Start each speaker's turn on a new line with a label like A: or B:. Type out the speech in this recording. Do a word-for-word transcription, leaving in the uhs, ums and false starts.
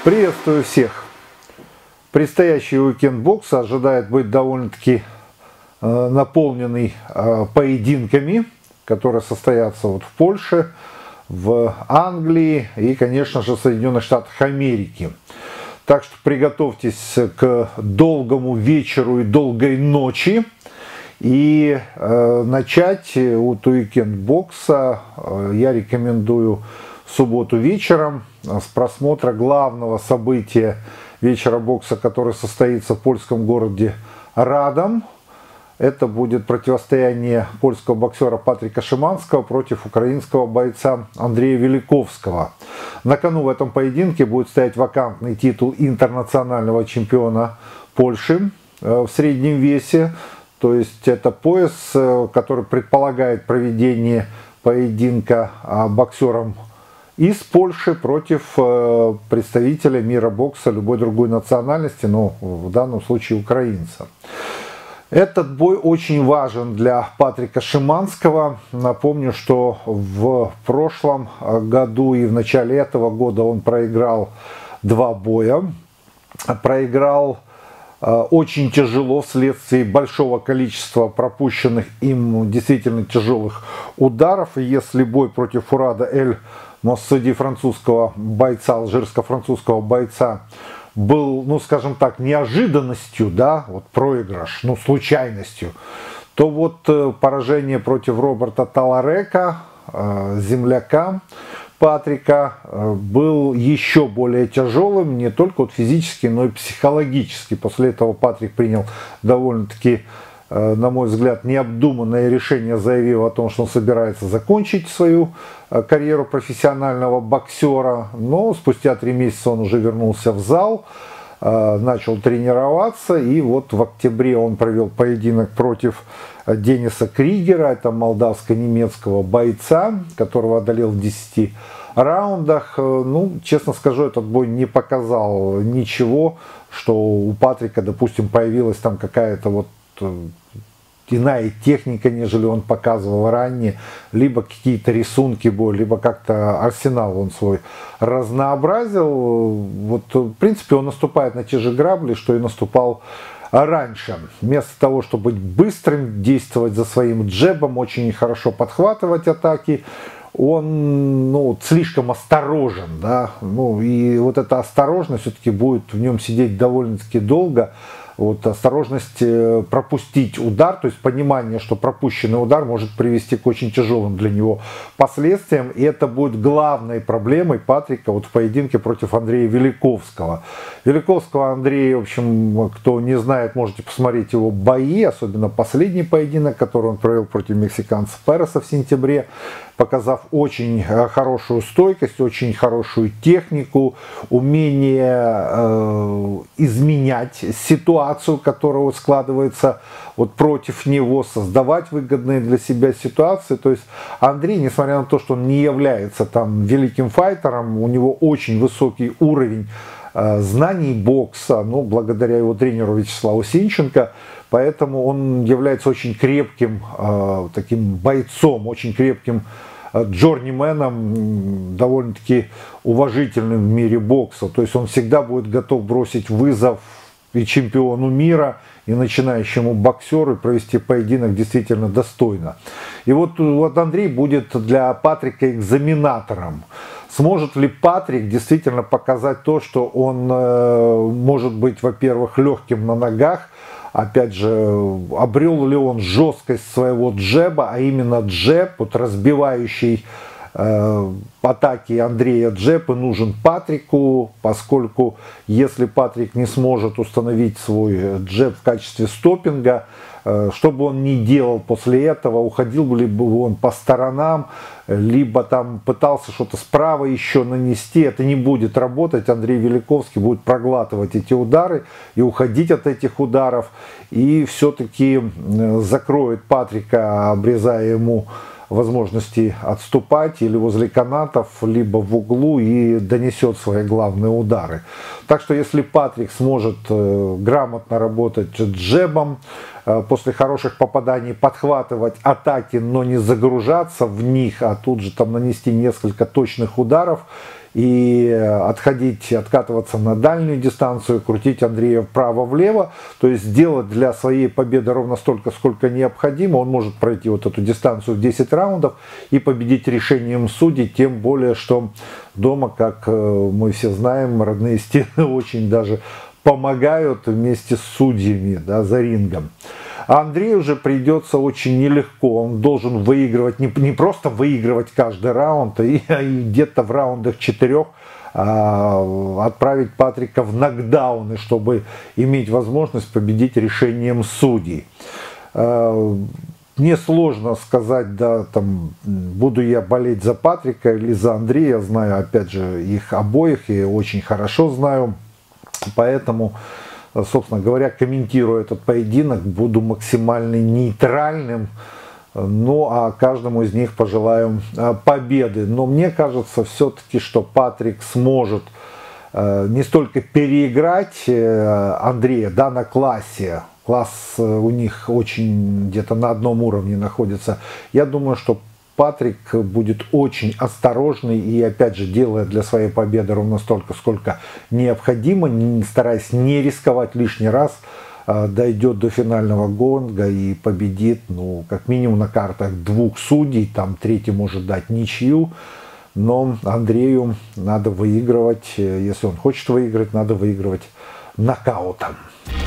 A: Приветствую всех! Предстоящий уикенд бокса ожидает быть довольно-таки э, наполненный э, поединками, которые состоятся вот в Польше, в Англии и, конечно же, в Соединенных Штатах Америки. Так что приготовьтесь к долгому вечеру и долгой ночи. И э, начать вот уикенд бокса э, я рекомендую в субботу вечером с просмотра главного события вечера бокса, который состоится в польском городе Радом. Это будет противостояние польского боксера Патрика Шиманского против украинского бойца Андрея Великовского. На кону в этом поединке будет стоять вакантный титул интернационального чемпиона Польши в среднем весе. То есть это пояс, который предполагает проведение поединка боксером из Польши против представителя мира бокса любой другой национальности, но в данном случае украинца. Этот бой очень важен для Патрика Шиманского. Напомню, что в прошлом году и в начале этого года он проиграл два боя. Проиграл очень тяжело вследствие большого количества пропущенных им действительно тяжелых ударов. И если бой против Фурада Эль Моссади, французского бойца, алжирско-французского бойца, был, ну скажем так, неожиданностью, да, вот проигрыш, ну случайностью, то вот поражение против Роберта Таларека, земляка Патрика, был еще более тяжелым, не только вот физически, но и психологически. После этого Патрик принял довольно-таки, на мой взгляд, необдуманное решение, заявив о том, что он собирается закончить свою карьеру профессионального боксера. Но спустя три месяца он уже вернулся в зал, начал тренироваться, и вот в октябре он провел поединок против Дениса Кригера, это молдавско-немецкого бойца, которого одолел в десяти раундах. Ну, честно скажу, этот бой не показал ничего, что у Патрика, допустим, появилась там какая-то вот иная техника, нежели он показывал ранее, либо какие-то рисунки боя, либо как-то арсенал он свой разнообразил. Вот, в принципе, он наступает на те же грабли, что и наступал раньше. Вместо того, чтобы быть быстрым, действовать за своим джебом, очень хорошо подхватывать атаки, он ну, слишком осторожен, да, ну и вот эта осторожность все-таки будет в нем сидеть довольно-таки долго. Вот, осторожность пропустить удар, то есть понимание, что пропущенный удар может привести к очень тяжелым для него последствиям. И это будет главной проблемой Патрика вот в поединке против Андрея Великовского. Великовского Андрея, в общем, кто не знает, можете посмотреть его бои, особенно последний поединок, который он провел против мексиканца Переса в сентябре, показав очень хорошую стойкость, очень хорошую технику, умение э, изменять ситуацию, которая вот складывается вот против него, создавать выгодные для себя ситуации. То есть Андрей, несмотря на то, что он не является там великим файтером, у него очень высокий уровень э, знаний бокса, ну, благодаря его тренеру Вячеславу Сенченко. Поэтому он является очень крепким э, таким бойцом, очень крепким джорнименом, довольно-таки уважительным в мире бокса. То есть он всегда будет готов бросить вызов и чемпиону мира, и начинающему боксеру, и провести поединок действительно достойно. И вот, вот Андрей будет для Патрика экзаменатором. Сможет ли Патрик действительно показать то, что он э, может быть, во-первых, легким на ногах, опять же, обрел ли он жесткость своего джеба, а именно джеб, вот разбивающий э, атаки Андрея джеб, и нужен Патрику, поскольку если Патрик не сможет установить свой джеб в качестве стоппинга, э, что бы он ни делал после этого, уходил бы либо он по сторонам, либо там пытался что-то справа еще нанести, это не будет работать. Андрей Великовский будет проглатывать эти удары и уходить от этих ударов, и все-таки закроет Патрика, обрезая ему возможности отступать или возле канатов, либо в углу, и донесет свои главные удары. Так что если Патрик сможет грамотно работать джебом, после хороших попаданий подхватывать атаки, но не загружаться в них, а тут же там нанести несколько точных ударов и отходить, откатываться на дальнюю дистанцию, крутить Андрея вправо-влево, то есть сделать для своей победы ровно столько, сколько необходимо. Он может пройти вот эту дистанцию в десять раундов и победить решением судей, тем более, что дома, как мы все знаем, родные стены очень даже помогают вместе с судьями, да, за рингом. А Андрею уже придется очень нелегко. Он должен выигрывать, не, не просто выигрывать каждый раунд, и, и где-то в раундах четырех а, отправить Патрика в нокдауны, чтобы иметь возможность победить решением судей. А, мне сложно сказать, да, там, буду я болеть за Патрика или за Андрея. Я знаю, опять же, их обоих и очень хорошо знаю. Поэтому, собственно говоря, комментируя этот поединок, буду максимально нейтральным. Ну, а каждому из них пожелаю победы. Но мне кажется все-таки, что Патрик сможет не столько переиграть Андрея, да, на классе. Класс у них очень где-то на одном уровне находится. Я думаю, что Патрик будет очень осторожный и, опять же, делая для своей победы ровно столько, сколько необходимо, стараясь не рисковать лишний раз, дойдет до финального гонга и победит, ну, как минимум на картах двух судей, там третий может дать ничью, но Андрею надо выигрывать, если он хочет выиграть, надо выигрывать нокаутом.